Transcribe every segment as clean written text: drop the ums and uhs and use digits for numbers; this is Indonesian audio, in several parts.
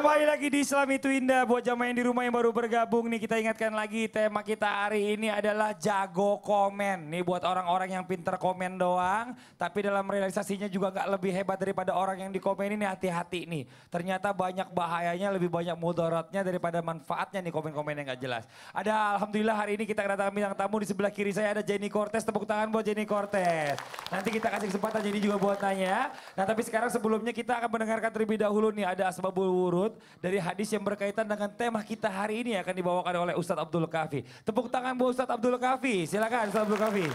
Kembali lagi di Islam Itu Indah. Buat jamaah yang di rumah yang baru bergabung nih, kita ingatkan lagi tema kita hari ini adalah jago komen. Nih buat orang-orang yang pinter komen doang, tapi dalam realisasinya juga gak lebih hebat daripada orang yang di komen ini. Hati-hati nih, ternyata banyak bahayanya, lebih banyak mudaratnya daripada manfaatnya nih komen-komen yang gak jelas. Ada alhamdulillah hari ini kita kedatangan bintang tamu. Di sebelah kiri saya ada Jenny Cortez. Tepuk tangan buat Jenny Cortez. Nanti kita kasih kesempatan Jenny juga buat tanya. Nah tapi sekarang sebelumnya kita akan mendengarkan terlebih dahulu nih, ada asbabul wurud dari hadis yang berkaitan dengan tema kita hari ini, akan dibawakan oleh Ustadz Abdul Kafi. Tepuk tangan buat Ustadz Abdul Kafi. Silakan Ustadz Abdul Kafi.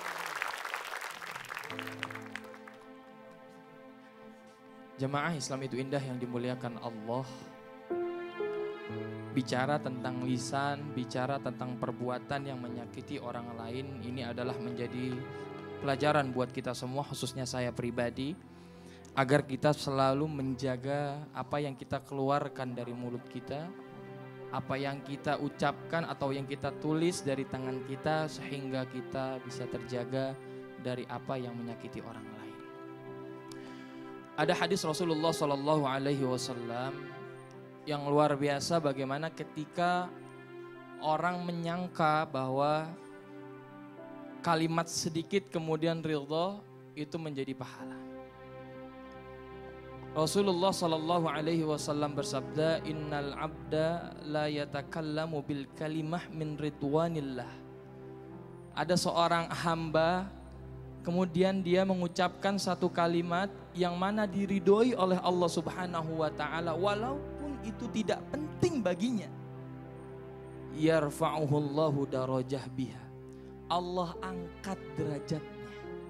Jemaah Islam Itu Indah yang dimuliakan Allah. Bicara tentang lisan, bicara tentang perbuatan yang menyakiti orang lain, ini adalah menjadi pelajaran buat kita semua, khususnya saya pribadi, agar kita selalu menjaga apa yang kita keluarkan dari mulut kita, apa yang kita ucapkan atau yang kita tulis dari tangan kita, sehingga kita bisa terjaga dari apa yang menyakiti orang lain. Ada hadis Rasulullah SAW yang luar biasa, bagaimana ketika orang menyangka bahwa kalimat sedikit kemudian ridha itu menjadi pahala. Rasulullah SAW bersabda, Innal abda la yatakallamu bil kalimah min ridwanillah. Ada seorang hamba, kemudian dia mengucapkan satu kalimat yang mana diridhoi oleh Allah Subhanahu wa Ta'ala, walaupun itu tidak penting baginya. Yarfa'uhullahu darajah biha. Allah angkat derajatnya.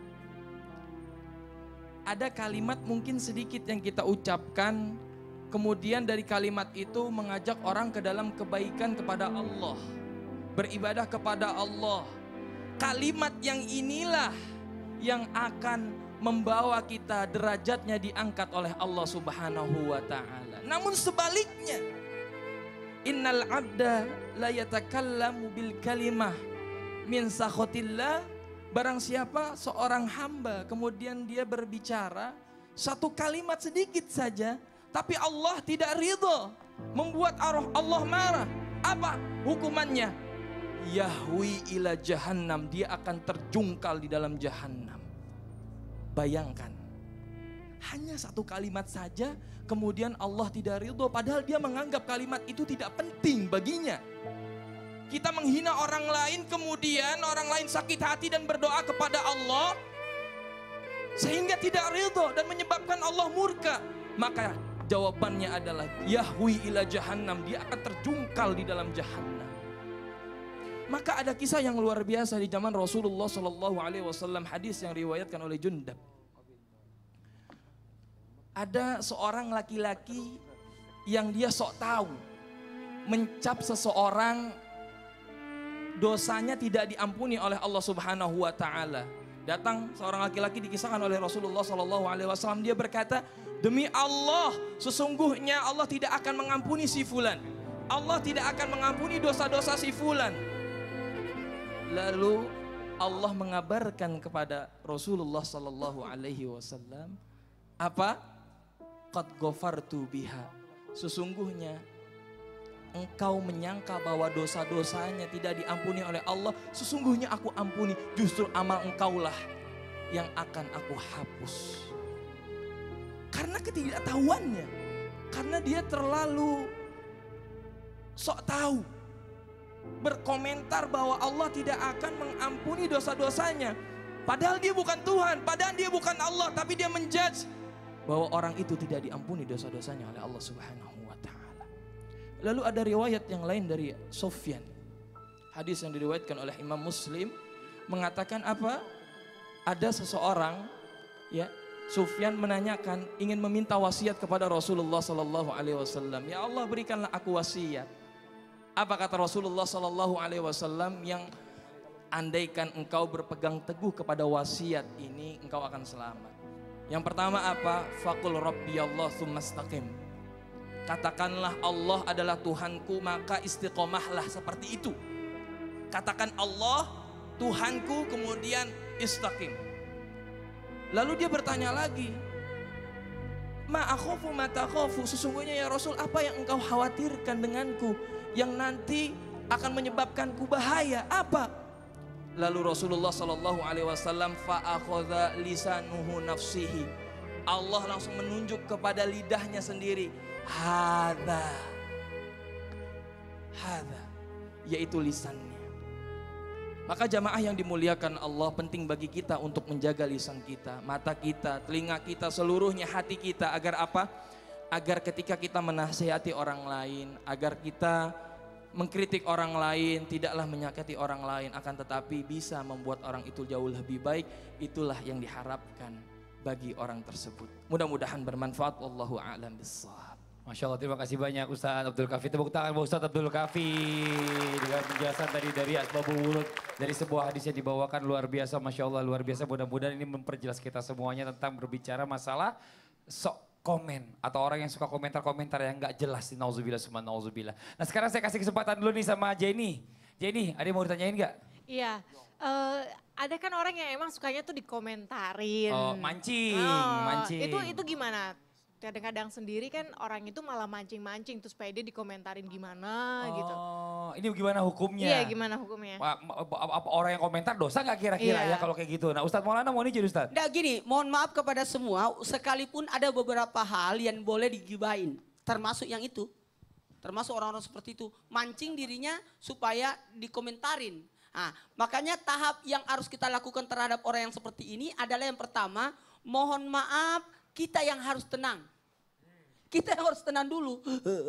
Ada kalimat mungkin sedikit yang kita ucapkan, kemudian dari kalimat itu mengajak orang ke dalam kebaikan kepada Allah, beribadah kepada Allah. Kalimat yang inilah yang akan membawa kita derajatnya diangkat oleh Allah Subhanahu wa Ta'ala. Namun sebaliknya, innal abda la yatakallamu bil kalimah min sakhatillah. Barang siapa seorang hamba kemudian dia berbicara satu kalimat sedikit saja, tapi Allah tidak ridho, membuat Allah marah. Apa hukumannya? Yahwi ila jahannam, dia akan terjungkal di dalam jahannam. Bayangkan, hanya satu kalimat saja kemudian Allah tidak ridho, padahal dia menganggap kalimat itu tidak penting baginya. Kita menghina orang lain, kemudian orang lain sakit hati dan berdoa kepada Allah sehingga tidak ridho dan menyebabkan Allah murka. Maka jawabannya adalah yahwi ila jahannam, dia akan terjungkal di dalam jahannam. Maka ada kisah yang luar biasa di zaman Rasulullah SAW, hadis yang riwayatkan oleh Jundab. Ada seorang laki-laki yang dia sok tahu mencap seseorang, dosanya tidak diampuni oleh Allah Subhanahu wa Ta'ala. Datang seorang laki-laki dikisahkan oleh Rasulullah SAW, dia berkata, demi Allah, sesungguhnya Allah tidak akan mengampuni si fulan. Allah tidak akan mengampuni dosa-dosa si fulan. Lalu Allah mengabarkan kepada Rasulullah SAW, apa? Qad ghafartu biha. Sesungguhnya engkau menyangka bahwa dosa-dosanya tidak diampuni oleh Allah, sesungguhnya aku ampuni, justru amal engkaulah yang akan aku hapus. Karena ketidaktahuannya, karena dia terlalu sok tahu, berkomentar bahwa Allah tidak akan mengampuni dosa-dosanya. Padahal dia bukan Tuhan, padahal dia bukan Allah, tapi dia menjudge bahwa orang itu tidak diampuni dosa-dosanya oleh Allah Subhanahu wa Ta'ala. Lalu ada riwayat yang lain dari Sufyan. Hadis yang diriwayatkan oleh Imam Muslim mengatakan apa? Ada seseorang, ya, Sufyan menanyakan, ingin meminta wasiat kepada Rasulullah SAW. Ya Allah, berikanlah aku wasiat. Apa kata Rasulullah SAW? Yang andaikan engkau berpegang teguh kepada wasiat ini, engkau akan selamat. Yang pertama apa? Faqul rabbiyallah tsumma istaqim. Katakanlah Allah adalah Tuhanku, maka istiqomahlah seperti itu. Katakan Allah Tuhanku, kemudian istaqim. Lalu dia bertanya lagi, Ma akhofu ma takhofu, sesungguhnya ya Rasul apa yang engkau khawatirkan denganku yang nanti akan menyebabkanku bahaya, apa? Lalu Rasulullah sallallahu alaihi wasallam fa akhadha lisanuhu nafsihi. Allah langsung menunjuk kepada lidahnya sendiri. Hadza. Yaitu lisannya. Maka jamaah yang dimuliakan Allah, penting bagi kita untuk menjaga lisan kita, mata kita, telinga kita, seluruhnya hati kita. Agar apa? Agar ketika kita menasihati orang lain, agar kita mengkritik orang lain, tidaklah menyakiti orang lain, akan tetapi bisa membuat orang itu jauh lebih baik. Itulah yang diharapkan bagi orang tersebut. Mudah-mudahan bermanfaat. Wallahu a'lam bishawab. Masya Allah, terima kasih banyak Ustadz Abdul Kafi. Tepuk tangan buat Ustadz Abdul Kafi. Dengan penjelasan tadi dari Asbabul Wurud. Dari sebuah hadis yang dibawakan luar biasa. Masya Allah, luar biasa. Mudah-mudahan ini memperjelas kita semuanya tentang berbicara masalah sok komen. Atau orang yang suka komentar-komentar yang gak jelas. Nauzubillah summa nauzubillah. Nah sekarang saya kasih kesempatan dulu nih sama Jenny. Jenny, ada yang mau ditanyain gak? Iya, ada kan orang yang emang sukanya tuh dikomentarin. Oh, mancing. Itu gimana? Kadang-kadang sendiri kan orang itu malah mancing-mancing terus supaya dia dikomentarin gimana gitu. Oh, ini gimana hukumnya? Iya, gimana hukumnya? Apa orang yang komentar dosa gak kira-kira ya kalau kayak gitu? Nah Ustadz Maulana mau nih jadi Ustadz? Nggak gini, mohon maaf kepada semua, sekalipun ada beberapa hal yang boleh digibahin, termasuk yang itu. Termasuk orang-orang seperti itu, mancing dirinya supaya dikomentarin. Nah, makanya tahap yang harus kita lakukan terhadap orang yang seperti ini adalah yang pertama, mohon maaf, kita yang harus tenang. Kita yang harus tenang dulu.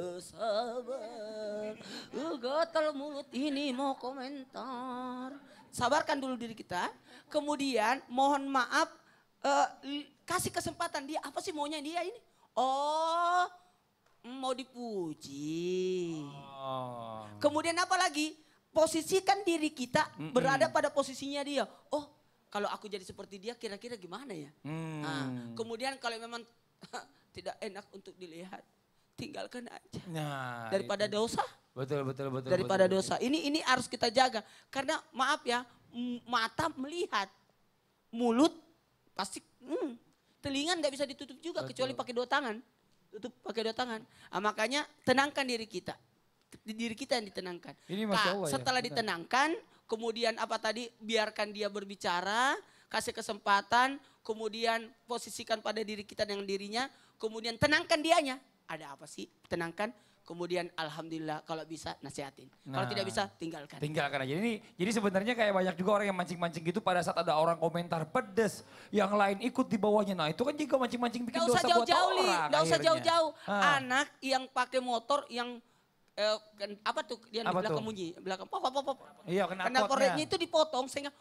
Sabar, gatal mulut ini mau komentar. Sabarkan dulu diri kita. Kemudian mohon maaf, kasih kesempatan dia. Apa sih maunya dia ini? Oh, mau dipuji. Oh. Kemudian apa lagi? Posisikan diri kita berada pada posisinya dia. Oh, kalau aku jadi seperti dia kira-kira gimana ya? Nah, kemudian kalau memang tidak enak untuk dilihat, tinggalkan aja. Nah, daripada itu. dosa. Betul. Daripada dosa. Ini harus kita jaga. Karena maaf ya, mata melihat, mulut pasti, telinga nggak bisa ditutup juga kecuali pakai dua tangan. Tutup pakai dua tangan. Nah, makanya tenangkan diri kita. Diri kita yang ditenangkan. Ini Masya Allah, setelah ya, ditenangkan, kemudian apa tadi, biarkan dia berbicara, kasih kesempatan, kemudian posisikan pada diri kita dengan dirinya, kemudian tenangkan dianya. Ada apa sih? Tenangkan, kemudian alhamdulillah kalau bisa nasihatin. Kalau tidak bisa tinggalkan. Tinggalkan aja. Jadi sebenarnya kayak banyak juga orang yang mancing-mancing gitu pada saat ada orang komentar pedes, yang lain ikut di bawahnya. Nah itu kan juga mancing-mancing bikin dosa buat orang. Nggak usah jauh-jauh. Anak yang pakai motor yang apa tuh yang di belakang bunyi, belakang pop. Iya, knalpotnya itu dipotong sehingga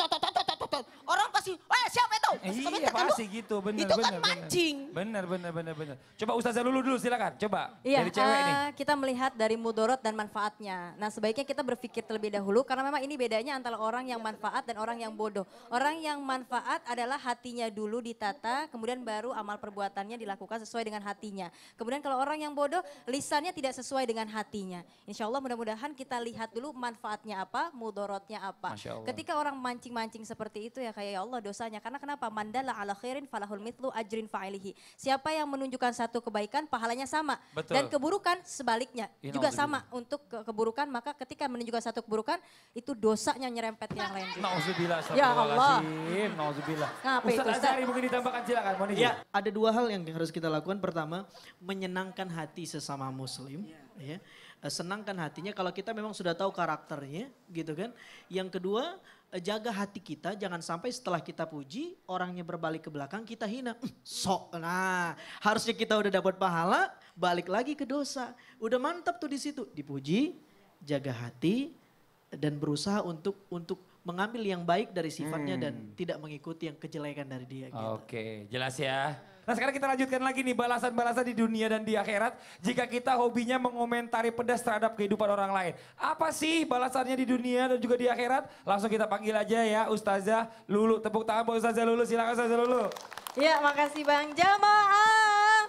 orang pasti, siapa itu? Iya pasti gitu, bener. Itu kan mancing. Bener. Coba Ustazah dulu silakan, coba. Iya, dari cewek nih. Kita melihat dari mudorot dan manfaatnya. Nah sebaiknya kita berpikir terlebih dahulu karena memang ini bedanya antara orang yang manfaat dan orang yang bodoh. Orang yang manfaat adalah hatinya dulu ditata, kemudian baru amal perbuatannya dilakukan sesuai dengan hatinya. Kemudian kalau orang yang bodoh, lisannya tidak sesuai dengan hatinya. Insya Allah mudah-mudahan kita lihat dulu manfaatnya apa, mudorotnya apa. Ketika orang mancing-mancing seperti itu ya kayak ya Allah dosanya. Karena kenapa? Mandala ala khairin falahul mithlu ajrin fa'ilihi. Siapa yang menunjukkan satu kebaikan pahalanya sama. Betul. Dan keburukan sebaliknya juga sama untuk keburukan. Maka ketika menunjukkan satu keburukan itu dosanya nyerempet yang lain. Nauzubillah. Ya Allah. Nauzubillah. Ustaz Azhari mungkin ditambahkan silakan. Ya, ada dua hal yang harus kita lakukan. Pertama, menyenangkan hati sesama muslim. Ya. Senangkan hatinya kalau kita memang sudah tahu karakternya gitu kan. Yang kedua, jaga hati kita jangan sampai setelah kita puji orangnya berbalik ke belakang kita hina. Sok. Nah, harusnya kita udah dapat pahala, balik lagi ke dosa. Udah mantap tuh di situ. Dipuji, jaga hati dan berusaha untuk mengambil yang baik dari sifatnya dan tidak mengikuti yang kejelekan dari dia gitu. Oke, jelas ya. Nah sekarang kita lanjutkan lagi nih balasan-balasan di dunia dan di akhirat. Jika kita hobinya mengomentari pedas terhadap kehidupan orang lain. Apa sih balasannya di dunia dan juga di akhirat? Langsung kita panggil aja ya Ustazah Lulu. Tepuk tangan buat Ustazah Lulu, silakan Ustazah Lulu. Ya makasih Bang. Jamaah.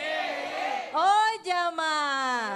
Oh jamaah.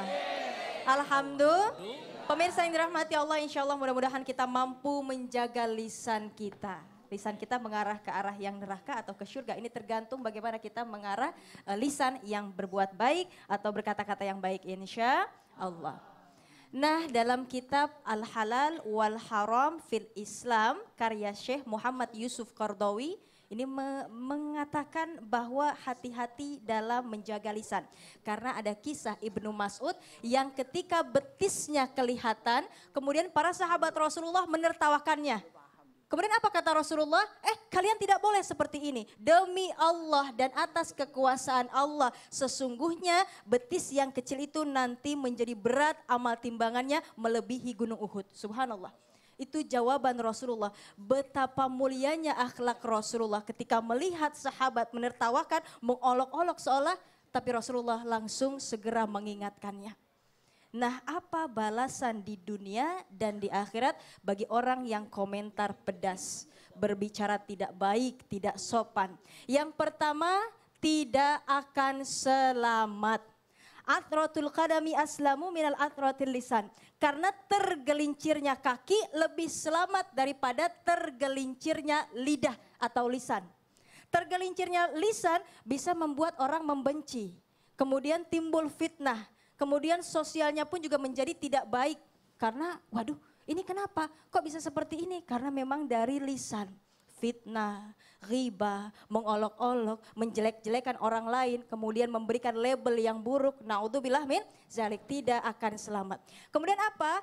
Alhamdulillah. Pemirsa yang dirahmati Allah, insya Allah mudah-mudahan kita mampu menjaga lisan kita. Lisan kita mengarah ke arah yang neraka atau ke surga. Ini tergantung bagaimana kita mengarah lisan yang berbuat baik atau berkata-kata yang baik, insya Allah. Nah, dalam kitab Al-Halal wal Haram fil Islam karya Syekh Muhammad Yusuf Qardawi ini mengatakan bahwa hati-hati dalam menjaga lisan. Karena ada kisah Ibnu Mas'ud yang ketika betisnya kelihatan, kemudian para sahabat Rasulullah menertawakannya. Kemudian apa kata Rasulullah? Kalian tidak boleh seperti ini. Demi Allah dan atas kekuasaan Allah, sesungguhnya betis yang kecil itu nanti menjadi berat amal timbangannya melebihi gunung Uhud. Subhanallah. Itu jawaban Rasulullah. Betapa mulianya akhlak Rasulullah ketika melihat sahabat menertawakan, mengolok-olok seolah, tapi Rasulullah langsung segera mengingatkannya. Nah, apa balasan di dunia dan di akhirat bagi orang yang komentar pedas, berbicara tidak baik, tidak sopan? Yang pertama, tidak akan selamat. Athratul qadami aslamu minal athratil lisan. Karena tergelincirnya kaki lebih selamat daripada tergelincirnya lidah atau lisan. Tergelincirnya lisan bisa membuat orang membenci. Kemudian timbul fitnah. Kemudian sosialnya pun juga menjadi tidak baik. Karena waduh ini kenapa? Kok bisa seperti ini? Karena memang dari lisan. Fitnah, ghibah, mengolok-olok, menjelek-jelekan orang lain. Kemudian memberikan label yang buruk. Na'udzubillah min zalik, tidak akan selamat. Kemudian apa?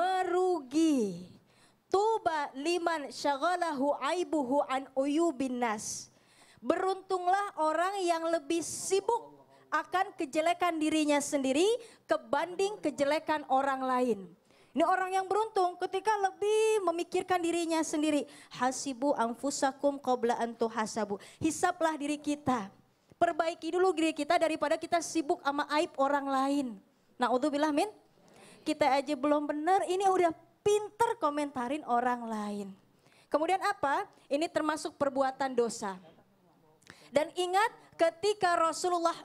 Merugi. Tuba liman syaghalahu aibuhu an uyubin nas. Beruntunglah orang yang lebih sibuk akan kejelekan dirinya sendiri kebanding kejelekan orang lain. Ini orang yang beruntung ketika lebih memikirkan dirinya sendiri. Hasibu anfusakum qabla an tuhasabu. Hisaplah diri kita. Perbaiki dulu diri kita daripada kita sibuk sama aib orang lain. Na'udzubillah min. Kita aja belum benar, ini udah pinter komentarin orang lain. Kemudian apa? Ini termasuk perbuatan dosa. Dan ingat ketika Rasulullah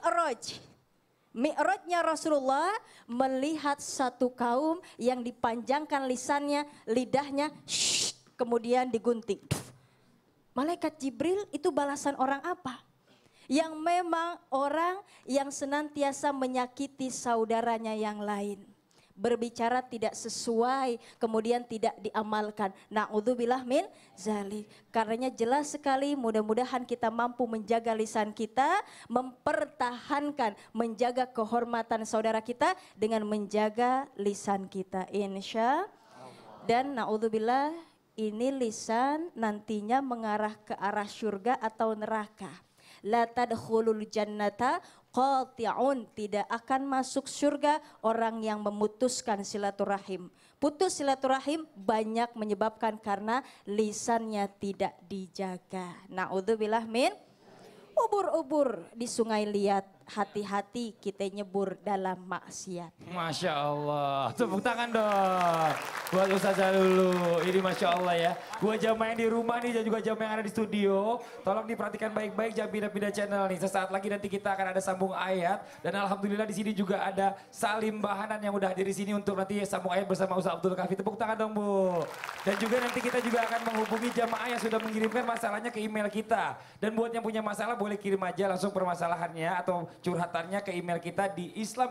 Mi'rajnya Rasulullah melihat satu kaum yang dipanjangkan lisannya, lidahnya, kemudian digunting. Malaikat Jibril itu balasan orang apa? Yang memang orang yang senantiasa menyakiti saudaranya yang lain. Berbicara tidak sesuai, kemudian tidak diamalkan. Na'udzubillah min zalik. Karenanya jelas sekali, mudah-mudahan kita mampu menjaga lisan kita, mempertahankan, menjaga kehormatan saudara kita dengan menjaga lisan kita. Insya. Dan na'udzubillah, ini lisan nantinya mengarah ke arah surga atau neraka. La tadkhulul jannata qati'un, tidak akan masuk surga orang yang memutuskan silaturahim. Putus silaturahim banyak menyebabkan karena lisannya tidak dijaga. Na'udzubillah min. Ubur-ubur di sungai liat, hati-hati kita nyebur dalam maksiat. Masya Allah, tepuk tangan dong buat Ustazah Lulu. Ini Masya Allah ya. Buat jamaah yang di rumah nih dan juga jamaah yang ada di studio, tolong diperhatikan baik-baik, jangan pindah-pindah channel nih. Sesaat lagi nanti kita akan ada sambung ayat, dan alhamdulillah di sini juga ada Salim Bahanan yang udah hadir di sini untuk nanti sambung ayat bersama Ustaz Abdul Kafi. Tepuk tangan dong Bu. Dan juga nanti kita juga akan menghubungi jamaah yang sudah mengirimkan masalahnya ke email kita. Dan buat yang punya masalah boleh kirim aja langsung permasalahannya atau curhatannya ke email kita di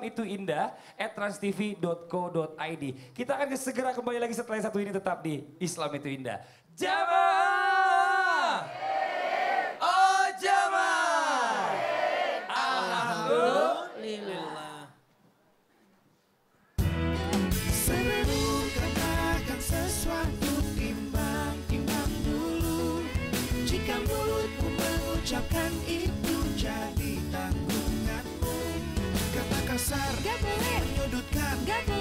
islamituindah@transtv.co.id. Kita akan segera kembali lagi setelah satu ini, tetap di Islam Itu Indah. Jamaah! Oh jamaah! Alhamdulillah. Sebelum katakan sesuatu, timbang-timbang dulu. Jika mulutmu mengucapkan itu jadi tanggunganmu. Kata kasar, gak boleh. menyudutkan, Gak boleh.